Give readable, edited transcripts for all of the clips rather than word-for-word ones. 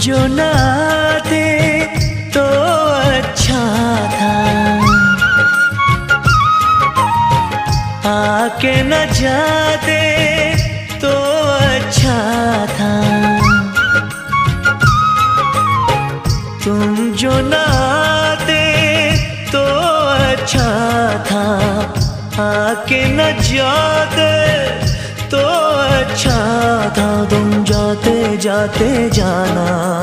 जो न आते तो अच्छा था, आके न जाते तो अच्छा था। तुम जो न आते तो अच्छा था, आके न जाते तो अच्छा था। तुम जाते जाते जाना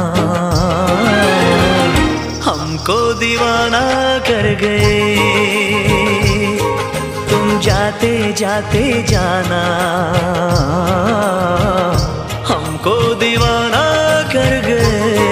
हमको दीवाना कर गए। तुम जाते जाते जाना हमको दीवाना कर गए।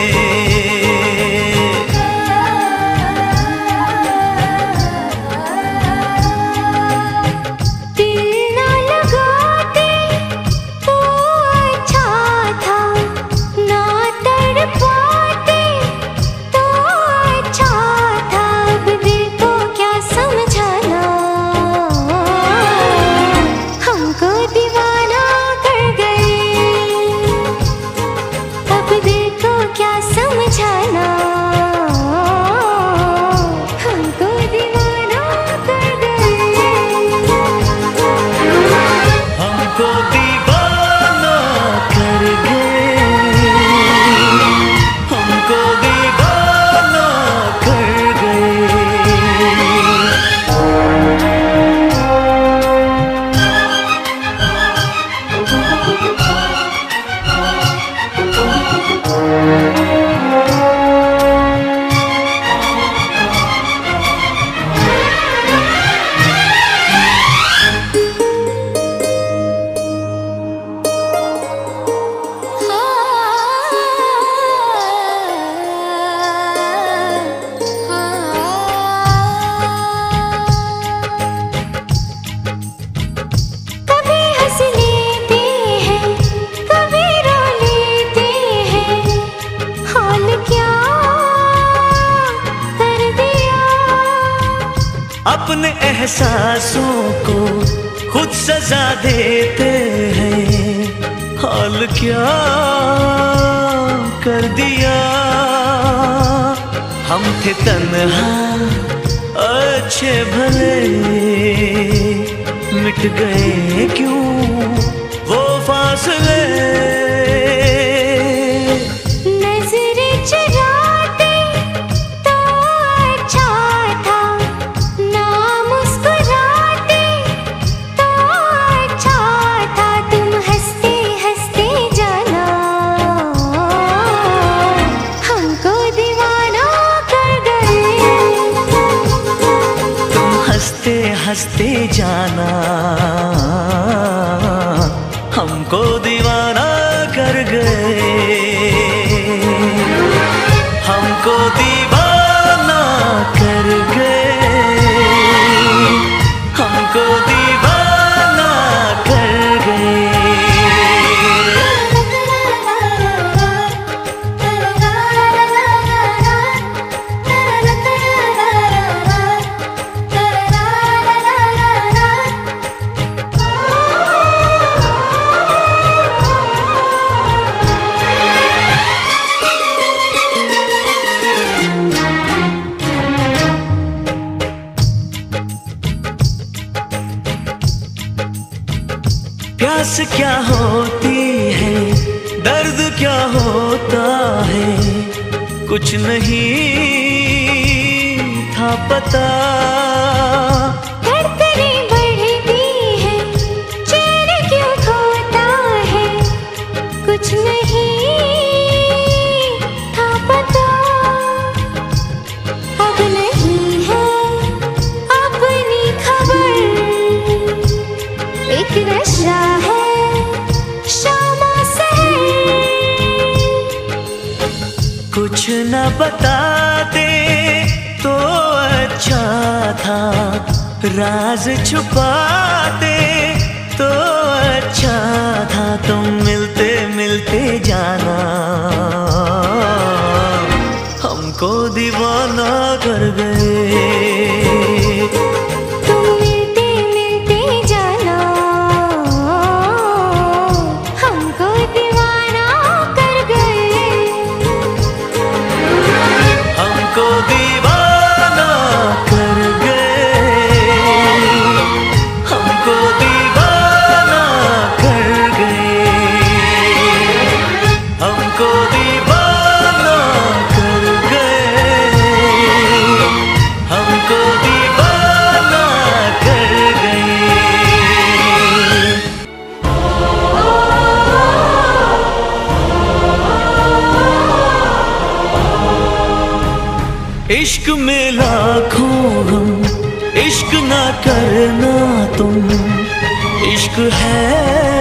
अपने एहसासों को खुद सजा देते हैं, हाल क्या कर दिया। हम थे तन्हा अच्छे भले, मिट गए क्यों वो फासले। हंसते जाना हमको दीवाना कर गए। हमको दीवाना कर गए, हमको दीवाना कर गए। प्यास क्या होती है, दर्द क्या होता है, कुछ नहीं था पता। धड़कनें बढ़ती है, चैन क्यों खोता है, कुछ नहीं था पता। अब नहीं है अपनी खबर, एक नशा है शामा सहर। कुछ न बताते तो अच्छा था, राज छुपाते तो अच्छा था। तुम मिलते मिलते जाना हमको दीवाना कर गए। हमको दीवाना कर गए। इश्क में लाखों हम, इश्क ना करना तुम। इश्क है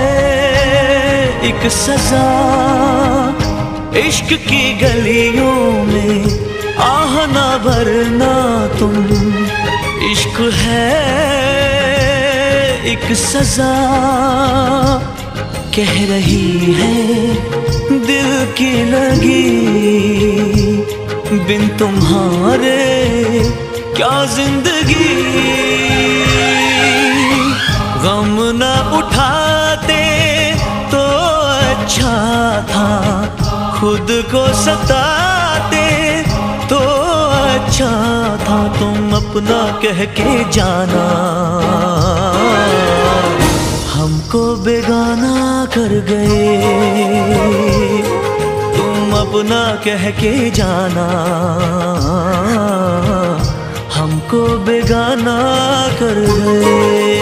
एक सजा, इश्क की गलियों में आह ना भरना तुम। इश्क है एक सजा, कह रही है दिल की लगी, बिन तुम्हारे क्या जिंदगी। गम न उठाते तो अच्छा था, खुद को सताते तो अच्छा था। तुम अपना कह के जाना, हमको बेगाना कर गए। तुम अपना कह के जाना, हमको बेगाना कर गए।